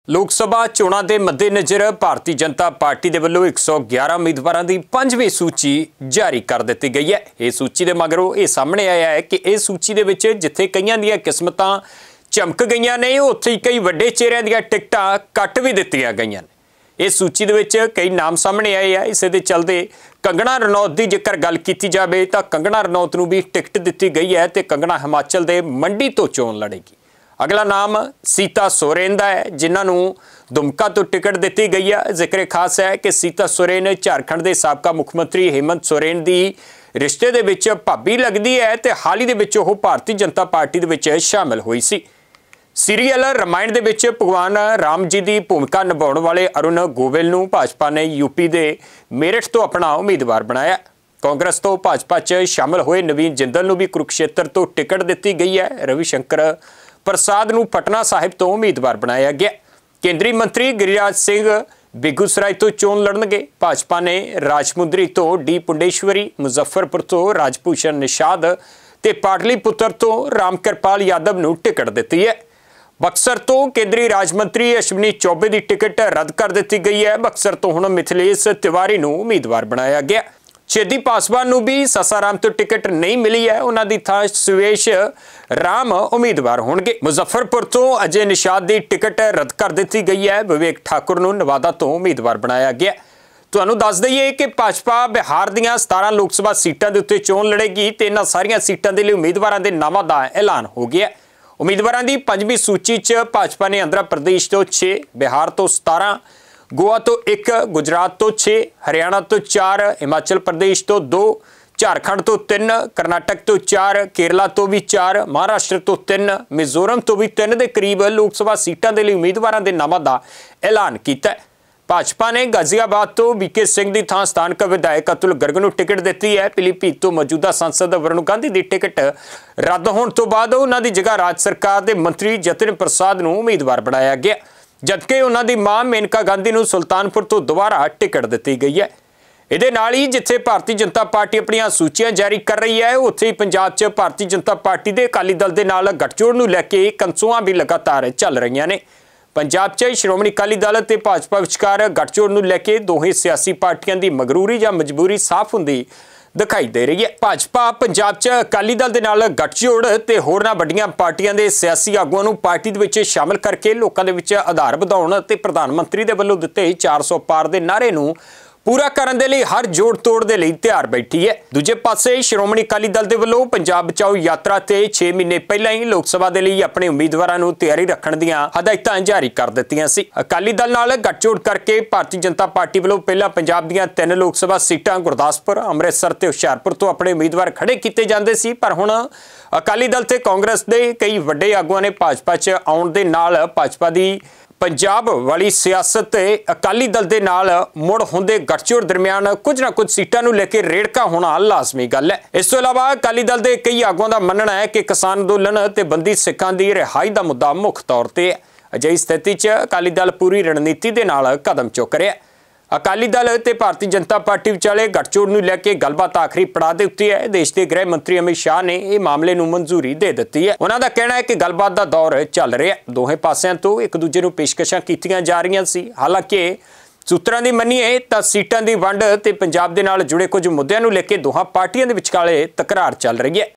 लोक सभा चोणां दे मद्देनज़र भारतीय जनता पार्टी दे वल्लों 111 उम्मीदवारों की 5वीं सूची जारी कर दी गई है। इस सूची के मगरों ये सामने आया है कि इस सूची दे विच जिथे कईयां दीयां किस्मतां चमक गईयां ने उत्थे कई वड्डे चेहरिਆਂ दीयां टिकटां कट भी दित्तियां गईयां ने। इस सूची दे विच कई नाम सामने आए हैं। इस दे चलदे कंगना रनौत की जेकर गल की जाए तो कंगना रनौत नूं भी टिकट दी गई है तो कंगना हिमाचल के मंडी तो चोण लड़ेगी। अगला नाम सीता सोरेन का है जिन्होंने दुमका तो टिकट दी गई है। जिक्र खास है कि सीता सोरेन झारखंड के साबका मुख्यमंत्री हेमंत सोरेन की रिश्ते दे विच भाभी लगती है तो हाल ही दे विच ओह भारतीय जनता पार्टी दे विच शामिल हुई सी। सीरीयल रामायण दे विच भगवान राम जी की भूमिका निभाने वाले अरुण गोविल नूं भाजपा ने यूपी के मेरठ तो अपना उम्मीदवार बनाया। कांग्रेस तो भाजपा च शामिल हुए नवीन जिंदल नूं भी कुरुक्षेत्र तो टिकट दी गई है। रविशंकर प्रसाद नूं पटना साहिब तो उम्मीदवार बनाया गया। केंद्रीय मंत्री गिरिराज सिंह बेगूसराय तो चोण लड़नगे। भाजपा ने राजमुंदरी तो डी पुंडेश्वरी, मुजफ्फरपुर तो राजभूषण निषाद ते पाटलीपुत्र तो रामकृपाल यादव नूं टिकट दी है। बक्सर तो केंद्रीय राज मंत्री अश्विनी चौबे की टिकट रद्द कर दी गई है। बक्सर तो हुण मिथिलेश तिवारी नूं उम्मीदवार बनाया गया। छेदी पासवान नूं भी सासाराम तो टिकट नहीं मिली है। उन्हां दी थां सुवेश राम उम्मीदवार होणगे। मुजफ्फरपुर तो अजय निषाद की टिकट रद्द कर दी गई है। विवेक ठाकुर नूं नवादा तो उम्मीदवार बनाया गया। तुहानूं दस दईए कि भाजपा बिहार दीआं 17 लोक सभा सीटां दे उत्ते चोण लड़ेगी ते इन्हां सारीआं सीटां दे लई उम्मीदवारां दे नावां दा ऐलान हो गया। उम्मीदवारों की 5वीं सूची च भाजपा ने आंध्र प्रदेश तो 6, बिहार तो 17, गोवा तो 1, गुजरात तो 6, हरियाणा तो 4, हिमाचल प्रदेश तो 2, झारखंड तो 3, कर्नाटक तो 4, केरला तो भी 4, महाराष्ट्र तो 3, मिजोरम तो भी 3 के करीब लोक सभा सीटां दे लई उम्मीदवारों के नामां दा ऐलान किया। भाजपा ने गाजियाबाद तो बीके सिंह की थां स्थानक विधायक अतुल गर्ग नूं टिकट दी है। पीलीभीत तो मौजूदा सांसद वरुण गांधी की टिकट रद्द होने तो बाद उन्हां दी जगह राज सरकार के मंत्री जतिन प्रसाद नूं उम्मीदवार बनाया गया, जबकि उन्हां दी मां मेनका गांधी नूं सुल्तानपुर तो दोबारा टिकट दी गई है। इहदे नाल ही जिथे भारतीय जनता पार्टी अपनी सूचियां जारी कर रही है उत्थे ही पंजाब च भारतीय जनता पार्टी के अकाली दल के नाल गठजोड़ नूं लैके कंसुआं भी लगातार चल रही ने। पंजाब च श्रोमणी अकाली दल ते भाजपा विचकार गठजोड़ नूं लैके दोहें सियासी पार्टियां की मगरूरी या मजबूरी साफ हुंदी दिखाई दे रही है। भाजपा पंजाब च अकाली दल दे नाल गठजोड़ ते होरनां वड्डियां पार्टियां दे सियासी आगूआं नूं पार्टी दे विच शामिल करके लोकां दे विच आधार वधाउण ते प्रधानमंत्री दे वल्लों दित्ते 400 पार दे नारे नूं पूरा करन दे लई हर जोड़ तोड़ दे लई तैयार बैठी है। दूजे पासे श्रोमणी अकाली दल दे वल्लों पंजाब बचाओ यात्रा ते 6 महीने पहलां ही लोक सभा दे लई अपने उम्मीदवारां नूं तैयारी रखण दीआं हदायतां जारी कर दित्तियां सी। अकाली दल नाल गठजोड़ करके भारतीय जनता पार्टी वल्लों पहलां पंजाब दीआं 3 लोक सभा सीटां गुरदासपुर, अमृतसर ते हुशियारपुर तो अपने उम्मीदवार खड़े कीते जांदे सी, पर हुण अकाली दल ते कांग्रेस दे कई वड्डे आगूआं ने भाजपा च आउण दे नाल भाजपा दी पंजाब वाली सियासत अकाली दल के नाल मुड़ होंदे गठजोड़ दरमियान कुछ ना कुछ सीटां नूं लेके रेड़का होना लाजमी गल है। इस तो इलावा अकाली दल के कई आगुआं का मनना है कि किसान अंदोलन ते बंदी सिखां की रिहाई का मुद्दा मुख तौर पर है। अजिही स्थिति च अकाली दल पूरी रणनीति के नाल कदम चुक रहा है। अकाली दल ते भारतीय जनता पार्टी विचाले गठजोड़ नूं लैके गलबात आखिरी पड़ाव ते उत्ते है। देश के गृह मंत्री अमित शाह ने इस मामले नूं मंजूरी दे दी है। उन्हां दा कहना है कि गलबात का दौर चल रहा है। दोहें पासियां तो एक दूजे नूं पेशकशां कीतियां जा रही सी। हालांकि सूत्रां दी मन्नीए तां सीटां दी वंड ते पंजाब दे नाल जुड़े कुछ मुद्दिआं नूं लैके दोहां पार्टियां दे विचकाले तकरार चल रही है।